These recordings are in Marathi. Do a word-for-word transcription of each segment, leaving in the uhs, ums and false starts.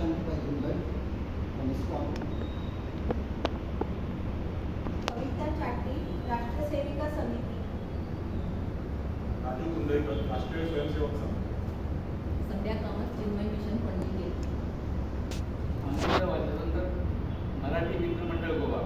शांतीबाई धुंडल रिस्पॉन्ड. कविता चाटी, राष्ट्र सेविका समिती. राजू कुंडईकर, राष्ट्रीय स्वयंसेवक संघ. संध्या कामत, चिन्मय मिशन पणजी. अंकिता वाजल्यानंतर मराठी मित्र मंडळ गोवा.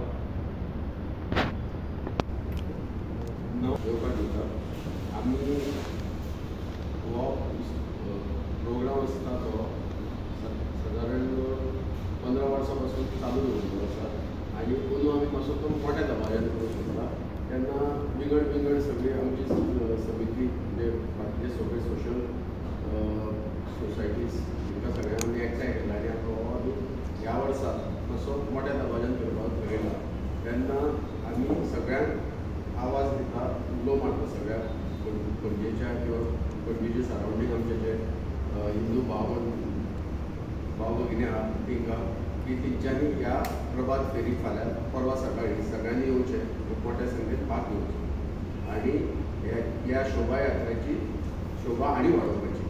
आम्ही हो प्रोग्राम आसता तो सादारण पंदरा वर्सां पासून चालू दवरलेलो आसा आनी अंदू आमी मातसो तो मोठ्या दबाज्यान करूंक सोदता. तेन्ना विंगड विंगड सगळी आमची समिती म्हणजे बाकीचे सगळे सोशल सोसायटीज तांकां सगळ्यांक आमी एकठांय केला आनी आतां हो आमी ह्या वर्सा मातसो मोठ्या दबाज्यान करपाक ठरयला. तेन्ना आमी सगळ्यांक आवाज दिता, उलो मारता सगळ्या पणजेच्या किंवा पणजेचे सरावंडींग आमचे जे हिंदू भाव भाव भगिनी आहात तांकां की तेंच्यांनी ह्या प्रभात फेरी फाल्यां परवा सकाळी सगळ्यांनी येवचें, मोठ्या संख्येन भाग घेवचो आनी ह्या शोभा यात्रेची शोभा आनी वाडोवपाची.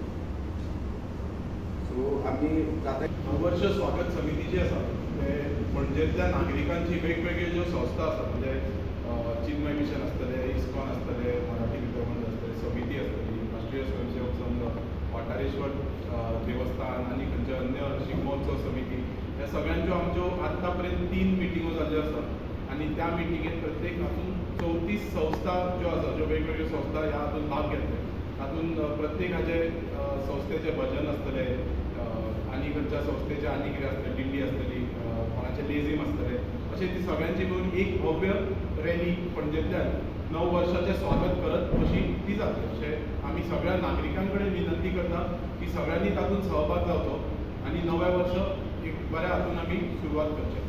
सो आमी जाता वर्ष स्वागत समिती जी आसा ते पणजेंतल्या नागरिकांची वेगवेगळ्यो ज्यो संस्था आसात म्हणजे चिन्मय मिशन आसतले, इस्कॉन आसतले, मराठी मित्र मंडळ आसतले, समिती आसतली, राष्ट्रीय स्वयंसेवक संघ, वाटारेश्वर देवस्थान आनी खंयचे अन्य शिगमोत्सव समिती, ह्या सगळ्यांच्यो आमच्यो आत्ता पर्यंत तीन मिटिंगो जाल्ल्यो आसात आनी त्या मिटिंगेंत प्रत्येक हातूंत चवतीस संस्था ज्यो आसा ज्यो वेगवेगळ्यो संस्था ह्या हातूंत भाग घेतले. तातूंत प्रत्येकाचे संस्थेचे भजन आसतले आनी खंयच्या संस्थेचे आनी कितें आसतलें, दिंडी आसतली, कोणाचे लेझीम आसतले, अशें ती सगळ्यांची मेळून एक भव्य रॅली पणजेंतल्यान नव वर्षाचें स्वागत करत अशी ती जातली. अशें आमी सगळ्या नागरिकां कडेन विनंती करता की सगळ्यांनी तातूंत सहभाग जावचो आनी नवें वर्ष एक बऱ्या हातून आमी सुरवात करचें.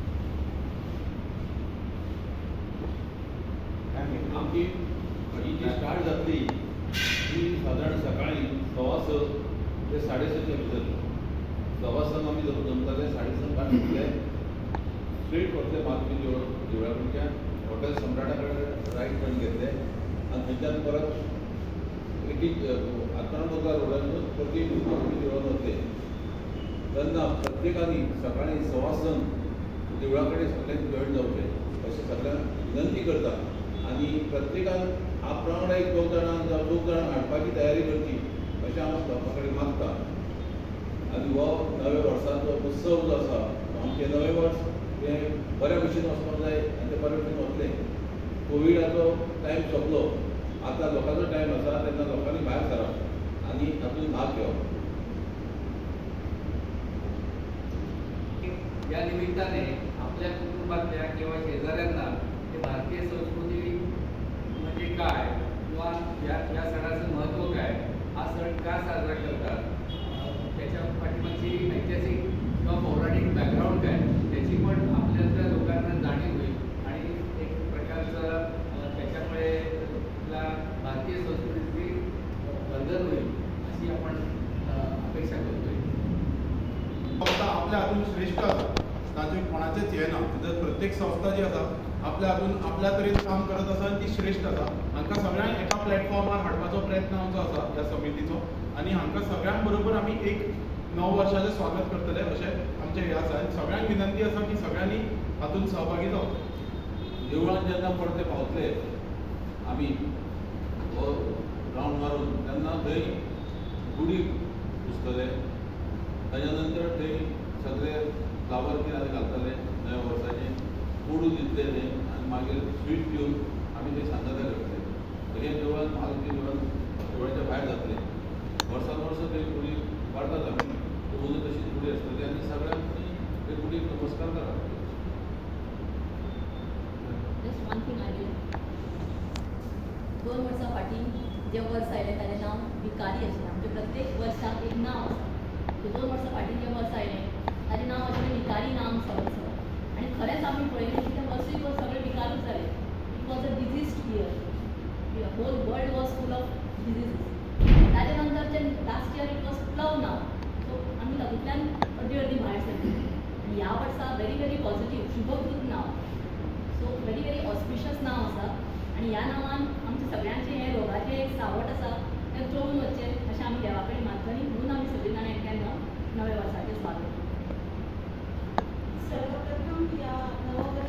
आमची ही जी स्टार्ट जातली ती साधारण सकाळी सव्वा स ते साडे सच्या भितर. सव्वा संक आमी जमताले, साडे संक आमी घेतले स्ट्रेट वतले महात्मी देवळ देवळा कडच्यान हॉटेल सम्राटा कडेन रायट टर्न घेतले आनी थंयच्यान परत एक आत्मानोगा रोडान परती महात्मी देवळान वतले. तेन्ना प्रत्येकानी सकाळी सव्वा संक देवळा कडेन सगळ्यांक जॉयन जावचें अशें सगळ्यांक विनंती करता आनी प्रत्येकान आपणावांगडा एक दोग जाणां जावं दोग जाणां हाडपाची तयारी करची अशें हांव बापा कडेन मागता. आनी हो नव्या वर्साचो उत्सव जो आसा आमचें नवें वर्स हें बऱ्या भशेन वचपाक जाय आनी तें बऱ्या भशेन वतलें. कोविडाचो टायम सोंपलो, आतां लोकांचो टायम आसा तेन्ना लोकांनी भायर सरप आनी तातूंत भाग घेवप. या निमित्ताने आपल्या कुटुंबातल्या किंवा शेजाऱ्यांना भारतीय संस्कृती म्हणजे काय किंवा या या सणाचं महत्त्व काय, हा सण का साजरा करतात, त्याच्या पाठीमागची ऐतिहासिक किंवा पौराणिक बॅकग्राऊंड काय त्याची पण आपल्यातल्या लोकांना जाणीव होईल आणि एक प्रकारचं त्याच्यामुळे आपल्या भारतीय संस्कृतीची वर्धन होईल अशी आपण अपेक्षा करतोय. आपल्या हातून श्रेष्ठ आसा तातूंत कोणाचेंच हें ना. प्रत्येक संस्था जी आसा आपल्या हातून आपल्या तरेन काम करत आसा आनी ती श्रेष्ठ आसा. हांकां सगळ्यांक एका प्लॅटफॉर्मार हाडपाचो प्रयत्न आमचो आसा ह्या समितीचो आनी हांकां सगळ्यां बरोबर आमी एक नव वर्षाचें स्वागत करतले अशें आमचें हें आसा. आनी सगळ्यांक विनंती आसा की सगळ्यांनी हातूंत सहभागी जावचें. देवळान जेन्ना परते पावतले आमी हो रावंड मारून तेन्ना थंय गुडी पुजतले. ताच्या नंतर थंय सगळे फ्लावर कितें घालतले नव्या वर्साचें कोडू दितले आनी मागीर स्वीट दिवन आमी ते सांगाता करतले. हे देवळान महालक्ष्मी देवळान देवळाच्या भायर जातले. वर्सान वर्स ते गुडी वाडतात आमी म्हणून तशीच गुडी आसतली आनी सगळ्यांनी ते गुडीक नमस्कार करप. जस्ट वन थिंग आय दोन वर्सां फाटीं जे वर्स आयलें ताचें नांव भिकारी आशिल्लें. म्हणजे प्रत्येक वर्साक एक नांव आसा. दोन वर्सां फाटीं जे वर्स आयलें ताचें नांव आशिल्लें भिकारी नाम संवत्सर. आनी खरेंच आमी पळयलें की तें वर्सूय वर्स सगळें भिकारूच जालें. It was a diseased year. Whole world was full of diseases. ताचे नंतर जे last year it was Plava नाव. सो आमी तातूंतल्यान अर्दी अर्दी भायर सरली. आनी ह्या वर्सा व्हेरी व्हेरी पॉझिटीव शुभकृत नांव. सो व्हेरी व्हेरी ऑस्पिशियस नांव आसा आनी ह्या नांवान आमचें सगळ्यांचें हें रोगाचें एक सावट आसा तें चोळून वचचें अशें आमी देवा कडेन मागतलीं. म्हणून आमी सगळीं जाणां एकट्यान जावन नव्या वर्साचें स्वागत करता. सर्वप्रथम या नववर्ष